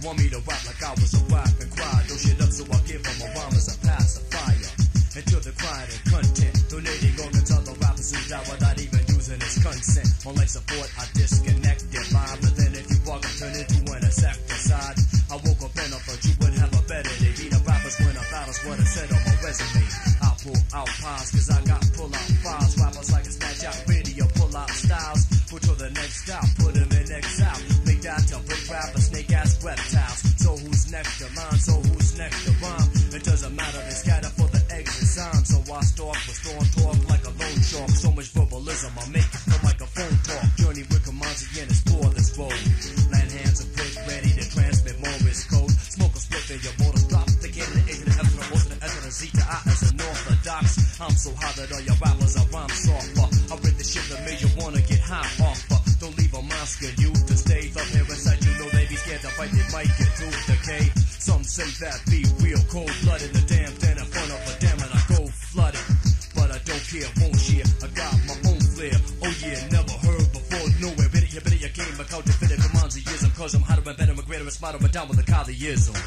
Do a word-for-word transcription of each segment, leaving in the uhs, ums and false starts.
want me to rap like I was a rap and cry. Throw shit up so I give them a rhyme as a pacifier. Until they're crying and content. Donating organs to the rappers who die without even using his consent. On life support, I disconnected mine. But then if you walk, I turn into an insecticide. I woke up and I thought you would have a better day. Be the rappers win a battle's what I said on my resume. I pull out pies cause I got pull out files. Rappers like a snatch out video, pull out styles. Put to the next stop, put them in exile. Make that to big rappers, snake ass reptiles. So who's next to line? So who's next to rhyme? It doesn't matter, they scatter for the exit sign. So I stalk with storm talk like a lone shark. So much verbalism I make the microphone talk. Journey with Kamanzi and explore this road. Land hands are quick, ready to transmit Morris code. Smoke a split in your motors drop. The K to the A to the F to the O to the S to the Z to I as an orthodox. I'm so high that all your rappers are rhyme softer. I read the shit that made you wanna get high off. Don't leave them asking you to stay up here inside. You know they be scared to fight, they might get through decay. Some say that be real cold blooded. The damn thing in front of a dam and I go flooded. But I don't care, won't share. I got my own flair. Oh yeah, never heard before. Nowhere better, you better your game. I count the bitter Kamanzi-ism. Cause I'm hotter and better and greater and smarter, but down with the Kali-ism.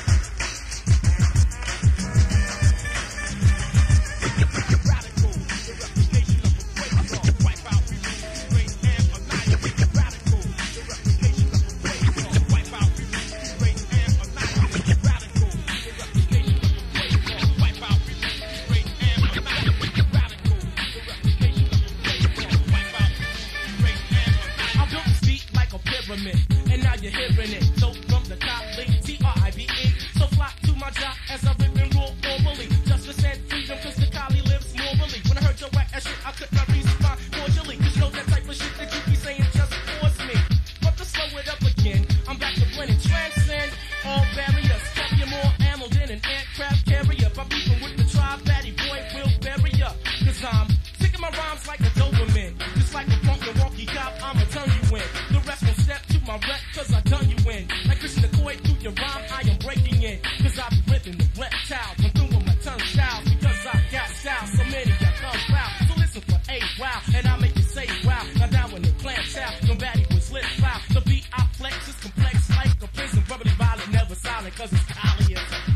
And now you're hearing it. So from the top, link T R I B E. So flock to my job as I rip and roll orally. Justice and freedom, cause the collie lives morally. When I heard your whack ass shit, I could not respond cordially. Cause you know that type of shit that you be saying just force me. But to slow it up again, I'm back to blend and transcend all barriers. Carry more ammo than an aircraft carrier. By beefing with the tribe, Batty Boy will bury ya. Cause I'm sticking my rhymes like a Doberman. Just like a punk Milwaukee cop, I'ma turn you in. The rest will step to my rep, cause I done you in. Like Christian McCoy through your rhyme, I am breaking in. Cause I be ripping the reptile, run through with my tongue style. Because I got style, so many got come out. So listen for a wow, and I make you say wow. Now down when the plants out, nobody was lit foul. The beat I flex is complex like a prison. Rubbly violent, never silent, cause it's Kali-ism.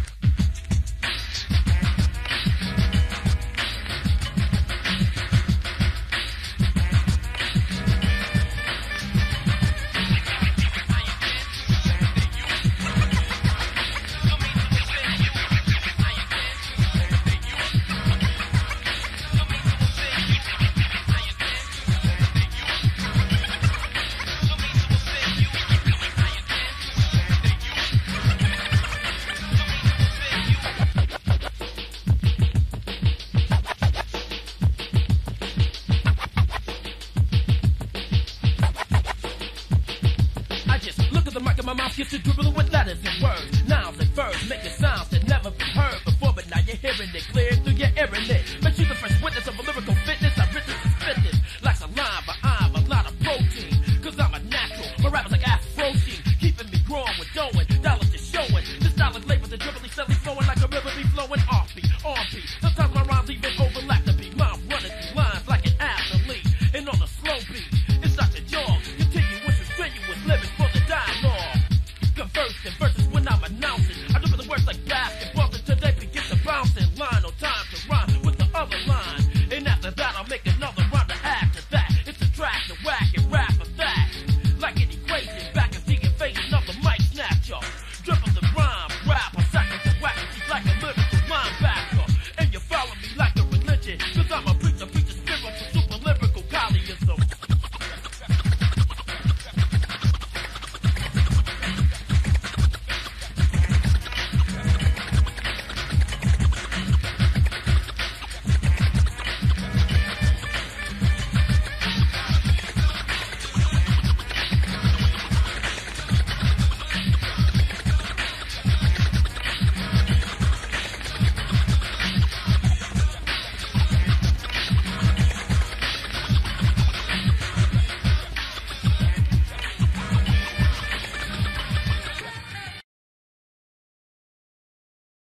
My mouth gets to dribbling with letters and words, nouns and verbs, making sounds that never been heard before, but now you're hearing it clear.